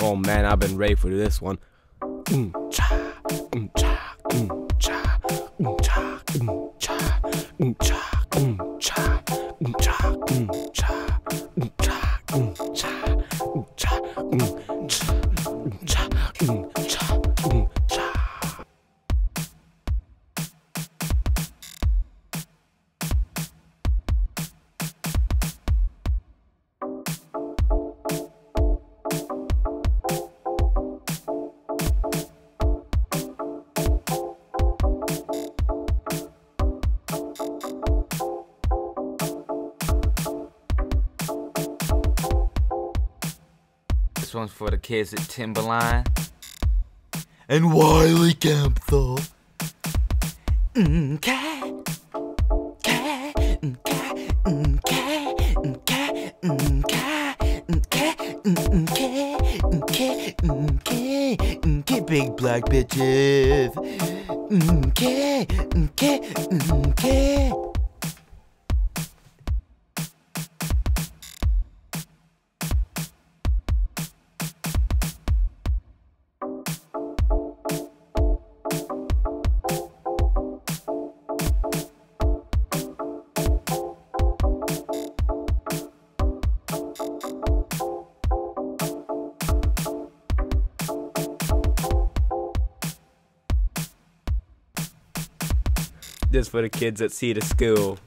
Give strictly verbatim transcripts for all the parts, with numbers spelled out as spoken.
Oh man, I've been ready for this one. Mm cha, mm cha, mm cha, mm cha, mm cha, mm cha, mm cha, mm cha, mm cha, mm cha, mm cha, mm cha, mm cha, mm cha, mm cha, mm cha. This one's for the kids at Timberline and Wiley Campbell. Okay. Okay. Okay. Okay. Okay. Okay. Okay. Okay. Okay. Okay. Big black bitches. Okay. Okay. Okay. This for the kids at Cedar School.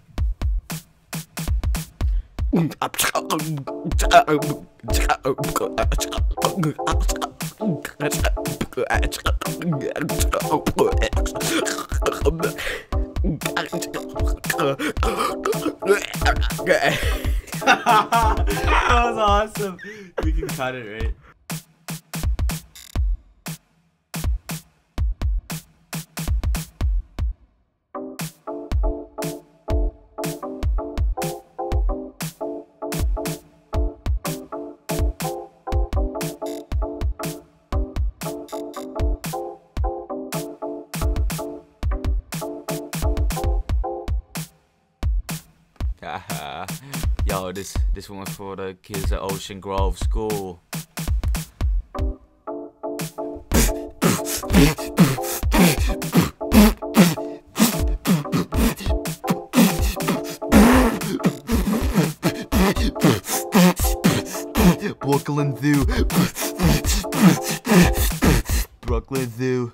That was awesome. We can cut it, right? Yo, this this one's for the kids at Ocean Grove School. Brooklyn Zoo. Brooklyn Zoo.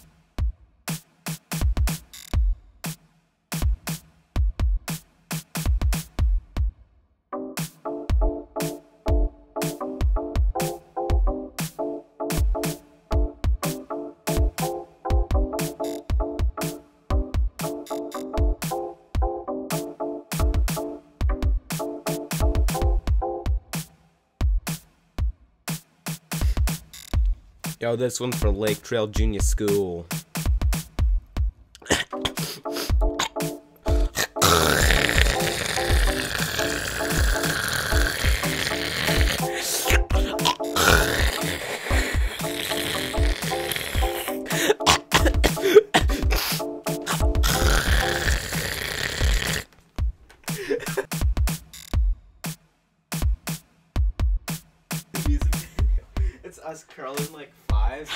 Yo, this one's for Lake Trail Junior School. It's us curling like fives.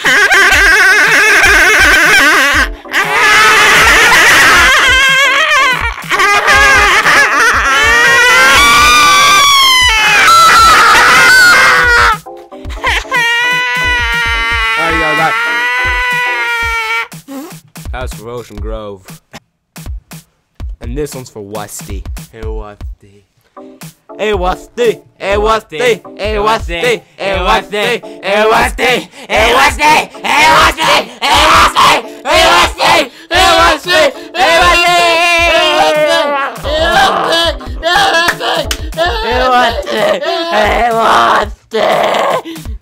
That's for Ocean Grove. And this one's for Westy. Hey, Westy. Hey, Westy. Hey, Westy. Hey, Westy. Hey, Westy. Hey, Westy. Hey, Westy. Hey, Westy. Hey, Westy. Hey, Westy. Hey, Westy. Hey, Westy. Hey, Westy. Hey, Westy. Hey, Westy.